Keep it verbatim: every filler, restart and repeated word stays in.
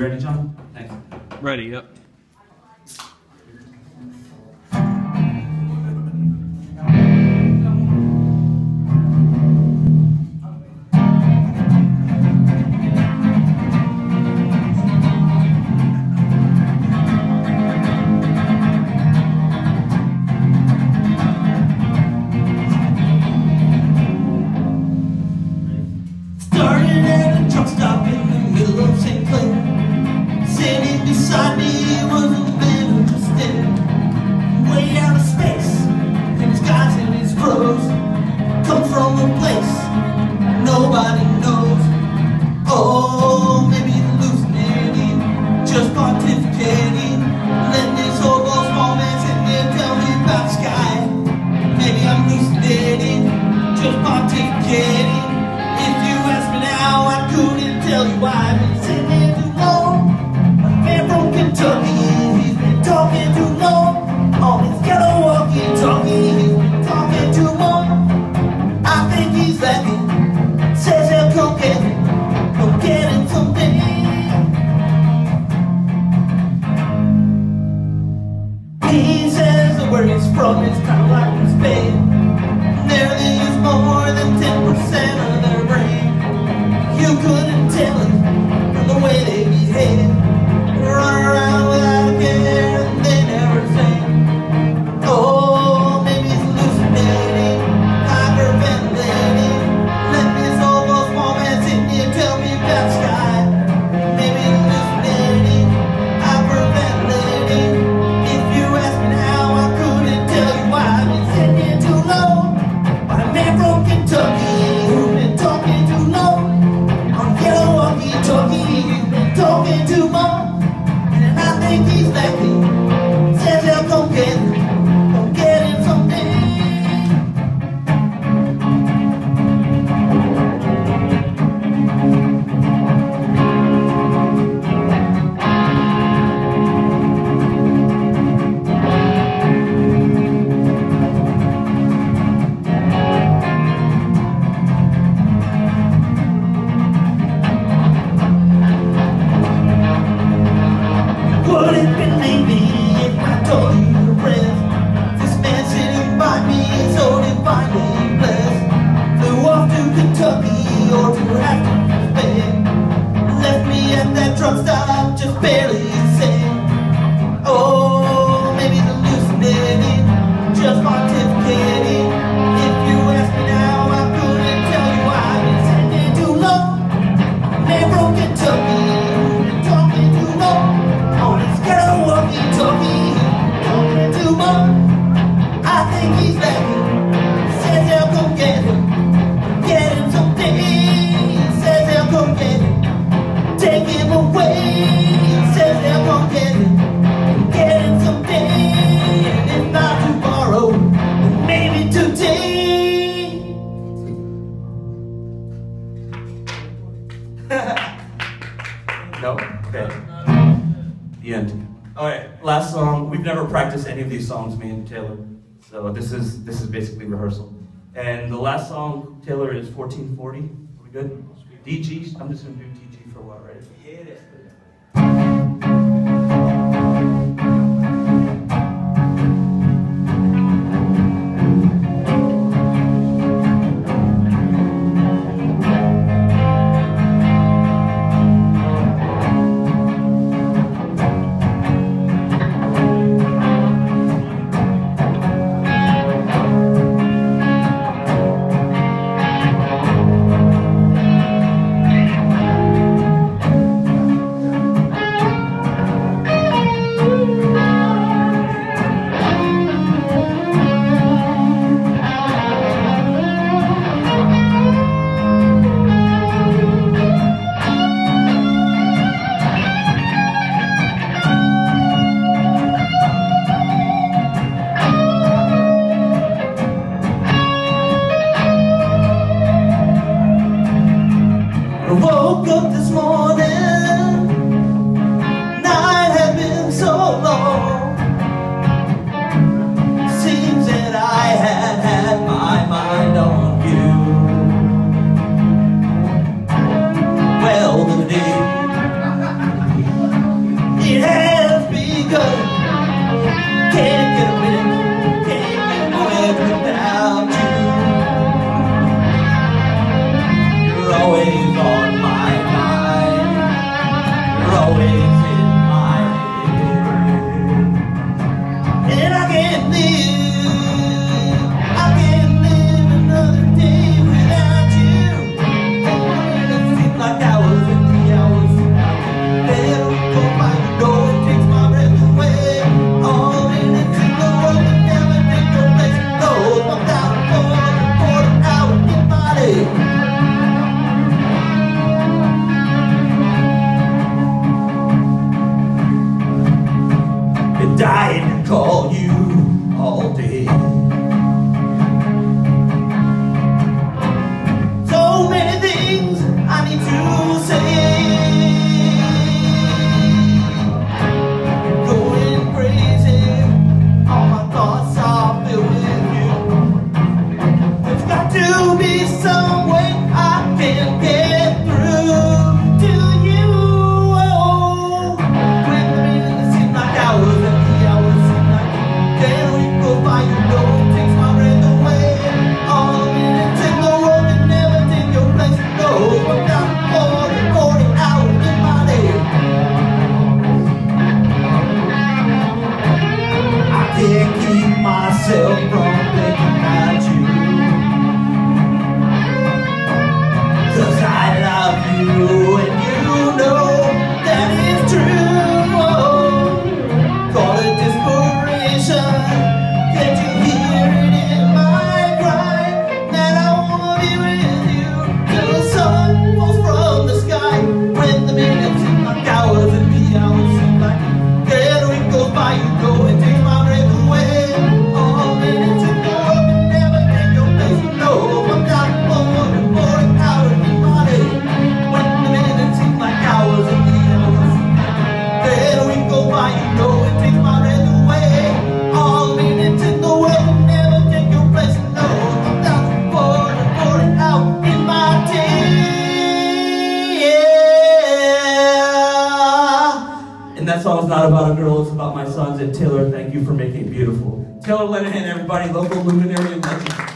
ready, John? Thanks. Ready, yep. Any of these songs, me and Taylor. So this is this is basically rehearsal. And the last song, Taylor, is fourteen forty. Are we good? D G. I'm just gonna do D G for a while, right? Hit it. Thank you. always in my head. And I can't live, I can't live another day without you. And it seems like hours and the hours never go by. You know it takes my breath away. All the minutes in the world that never take your place. No, I'm down for the quarter hour in my day. Dying to call you all day. So many things I need to say. Going crazy, all my thoughts are filled with you. There's got to be some way I can get through to you. Oh, when the minutes seem like hours and by, you know it takes my breath away. All the minutes in the world that never take your place. No, I'm down for the forty hours in my day. I can't keep myself from thinking about you, 'cause I love you and you know that is true. Oh, call it desperation. Can't you hear it in my cry? That I wanna be with you till the sun falls from the sky. When the minutes seem like hours and the hours seem like dead week goes by, you know it takes my breath away. All the minutes in the world can never take your place. You know I'm down for the forty hours in my day. When the minutes seem like hours and the hours seem like dead week goes by, you know it takes my breath away. All the minutes in the world can never take your place. No, I'm down for the forty hours in my day. Yeah. And that song's not about a girl, it's about my sons. And Taylor, thank you for making it beautiful. Taylor Lenahan, everybody, local luminary and legend.